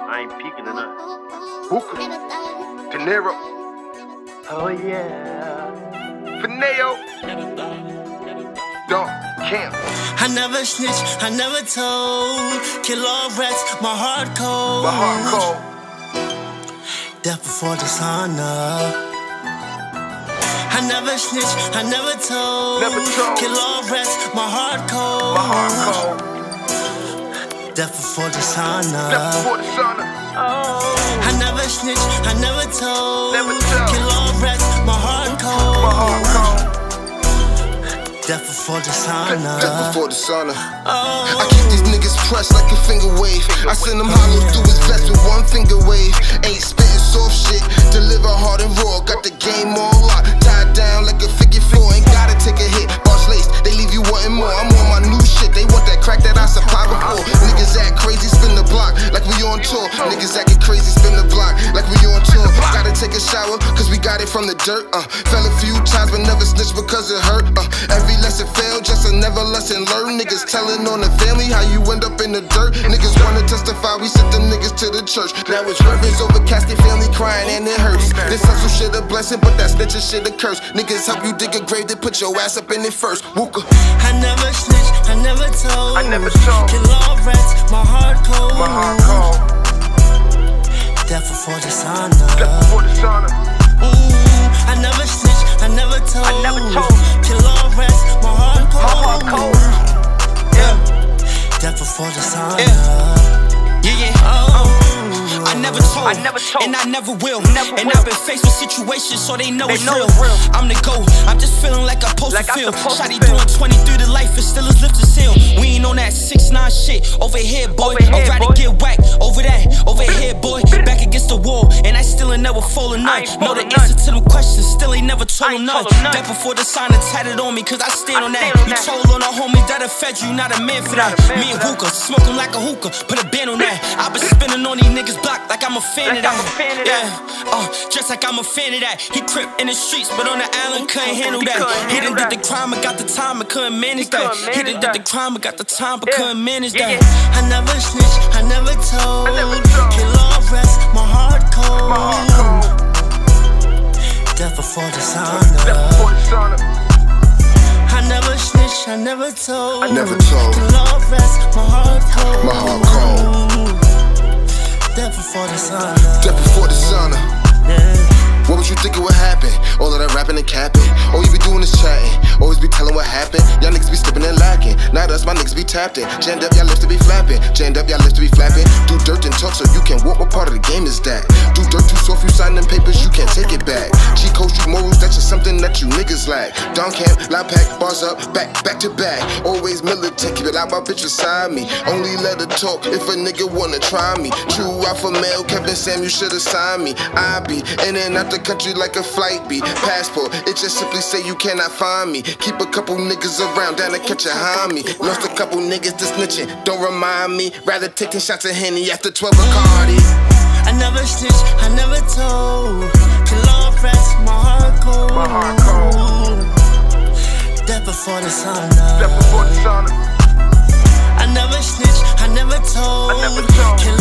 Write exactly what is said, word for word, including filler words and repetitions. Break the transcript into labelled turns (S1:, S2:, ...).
S1: I ain't peeking or nothing.
S2: Wooka, Dinero,
S1: Oh yeah.
S2: Finao, Don't Camp.
S3: I never snitch, I never told. Kill all rats, my heart cold.
S2: My heart cold.
S3: Death before dishonor. I never snitch, I never told.
S2: Never told.
S3: Kill all rats, my heart cold.
S2: My heart cold.
S3: Death before dishonor.
S2: Death before dishonor.
S3: I never snitch, I never told.
S2: Never told.
S3: Kill all rats, my heart cold.
S2: My heart cold.
S3: Death before dishonor.
S2: Death before dishonor.
S3: Oh.
S2: I keep these niggas pressed like a finger wave. I send them hollows through his vest with one finger wave. Ain't spitting soft shit, deliver hard and raw. Got the game all locked, tied down like a figure four. Ain't gotta take a hit, boss lace. They leave you wanting more. I'm on my new shit. They want that crack that I supply before. Niggas act crazy, spin the block like we on tour. Niggas acting crazy, spin the block like we on tour. Gotta take a shower, cause we got it from the dirt. Uh, fell a few times but never snitched because it hurt. Uh, every lesson failed, just another lesson learned. Niggas telling on the family how you end up in the dirt. Niggas wanna testify, we sent them niggas to the church. Now it's reverence over casket, family crying and it hurts. This hustle shit a blessing, but that snitching shit a curse. Niggas help you dig a grave, they put your ass up in it first. Wooka.
S3: I never snitch, I never told.
S2: I never told.
S3: Kill all rats, my heart cold.
S2: My heart cold.
S3: Death before dishonor.
S2: Death before dishonor.
S3: Mm, I never snitch, I never told.
S1: I never told.
S3: Kill all rats, my heart cold.
S1: My heart cold.
S3: Yeah. Death before dishonor.
S4: Yeah, yeah, yeah.
S3: Oh.
S4: I never told,
S1: I never told.
S4: and I never will.
S1: Never
S4: and
S1: will.
S4: I've been faced with situations so they know
S1: They
S4: it's
S1: know
S4: real.
S1: it's real.
S4: I'm the GOAT, I'm just feeling like I'm supposed
S1: Like
S4: to
S1: I'm
S4: feel.
S1: supposed to
S4: Shotty
S1: feel.
S4: doing twenty-three to life and still his lift is sealed. We ain't on that six nine shit. Over here, boy.
S1: Over here,
S4: I'd rather
S1: boy.
S4: get whacked over that. Over here, boy. Back against the wall, and I still ain't never falling
S1: I
S4: none.
S1: ain't
S4: Know the
S1: falling
S4: answer
S1: none.
S4: to them questions, still ain't never told
S1: I
S4: them
S1: ain't
S4: none.
S1: told 'em none.
S4: That before the sign is tatted on me, cause I stand
S1: I
S4: on that.
S1: stand on
S4: You
S1: that.
S4: told on the homies that have fed you, not a man for
S1: Not
S4: that.
S1: a man
S4: Me and
S1: for that.
S4: Wooka, smoking like a hookah, put a band on that. I been spinning on these niggas block like I'm a fan
S1: Like
S4: of that.
S1: I'm a fan of
S4: yeah.
S1: that.
S4: Uh, just like I'm a fan of that. He crept in the streets, but on the island couldn't handle
S1: He
S4: that.
S1: couldn't
S4: He
S1: handle
S4: done did
S1: that.
S4: the crime, but got the time, but couldn't manage
S1: He
S4: that.
S1: couldn't
S4: He
S1: manage
S4: done did the
S1: that.
S4: crime, but got the time, but
S1: Yeah.
S4: couldn't manage
S1: Yeah,
S4: that.
S1: yeah.
S3: I never snitch, I never told.
S2: I never told.
S3: Kill all rats, my heart cold.
S2: My heart cold.
S3: Death before dishonor.
S2: Death before dishonor.
S3: I never snitch, I never told.
S2: I never told.
S3: Kill all rats, my heart cold.
S2: My heart cold.
S3: Death before dishonor.
S2: Death before dishonor.
S3: Yeah.
S2: What was you thinking would happen? All of that rapping and capping. All you be doing is chatting. Always be telling what happened. Y'all niggas be slipping and lacking. Not us, my niggas be tapped in. Jammed up, y'all lips to be flapping. Jammed up, y'all lips to be flapping. Do dirt and talk so you can walk. What part of the game is that? Do dirt too soft, you sign them papers, you can't take it back. Cheat codes, you morals, that's just something that you niggas lack. Down camp, loud pack, bars up, back, back to back. Always militant, keep it out, my bitch beside me. Only let her talk if a nigga wanna try me. True alpha male, Captain Sam, you should've signed me. I be in and out the country like a flight be. Passport, it just simply say you cannot find me. Keep a couple niggas around, down to catch a homie. Lost a couple niggas to snitching, don't remind me. Rather taking shots of Henny after twelve Bacardi.
S3: I never snitch, I never told. Kill all rats, my heart cold.
S2: My heart cold.
S3: Death before dishonor.
S2: Death before dishonor.
S3: I never snitch, I never told.
S2: I never told.
S3: Kill